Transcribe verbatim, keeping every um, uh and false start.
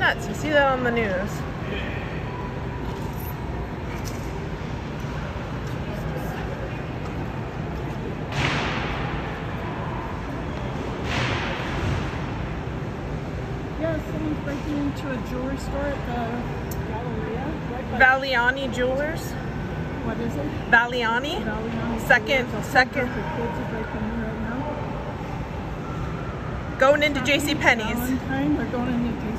nuts. You see that on the news. Yeah, someone's breaking into a jewelry store at the Galleria. Right by Valliani Jewelers. What is it? Valliani. Valliani Second, Jewelers. second. The kids are breaking in right now. Going into JCPenney's. Valentine, they're going into